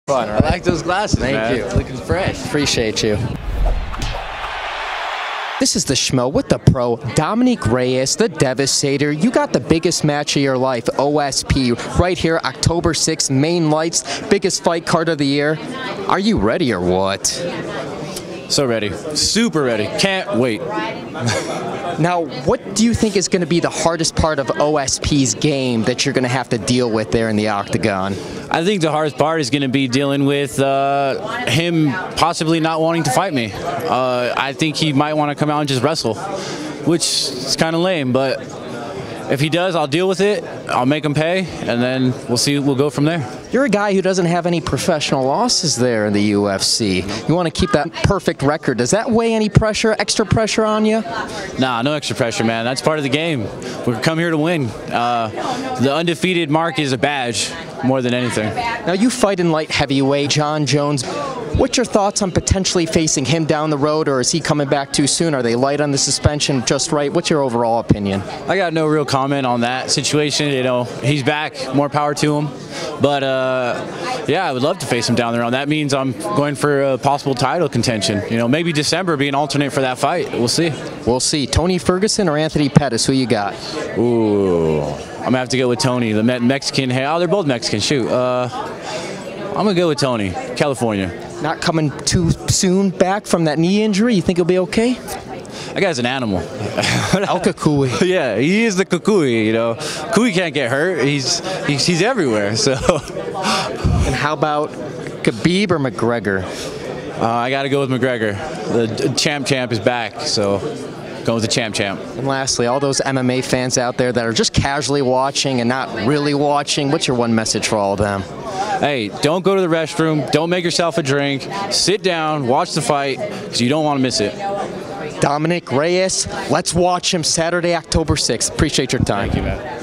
Fun, right? I like those glasses, Thank you. Looking fresh. Appreciate you. This is the Schmo with the pro, Dominick Reyes, the Devastator. You got the biggest match of your life, OSP, right here, October 6th, main lights, biggest fight card of the year. Are you ready or what? So ready. Super ready. Can't wait. Now, what do you think is going to be the hardest part of OSP's game that you're going to have to deal with there in the octagon? I think the hardest part is going to be dealing with him possibly not wanting to fight me. I think he might want to come out and just wrestle, which is kind of lame, but if he does, I'll deal with it. I'll make him pay, and then we'll see. We'll go from there. You're a guy who doesn't have any professional losses there in the UFC. You want to keep that perfect record. Does that weigh any pressure, extra pressure on you? Nah, no extra pressure, man. That's part of the game. We come here to win. The undefeated mark is a badge more than anything. Now, you fight in light heavyweight, Jon Jones. What's your thoughts on potentially facing him down the road, or is he coming back too soon? Are they light on the suspension, just right? What's your overall opinion? I got no real comment on that situation. You know, he's back. More power to him. But, yeah, I would love to face him down the road. That means I'm going for a possible title contention. You know, maybe December be an alternate for that fight. We'll see. We'll see. Tony Ferguson or Anthony Pettis? Who you got? Ooh, I'm going to have to go with Tony, the Mexican. Oh, they're both Mexican. Shoot. I'm going to go with Tony, California. Not coming too soon back from that knee injury? You think he'll be okay? That guy's an animal. El Kukui. Yeah, he is the Kukui, you know. Kukui can't get hurt. He's everywhere, so. And how about Khabib or McGregor? I got to go with McGregor. The champ is back, so going with the champ. And lastly, all those MMA fans out there that are just casually watching and not really watching, what's your one message for all of them? Hey, don't go to the restroom. Don't make yourself a drink. Sit down, watch the fight, because you don't want to miss it. Dominick Reyes, let's watch him Saturday, October 6th. Appreciate your time. Thank you, man.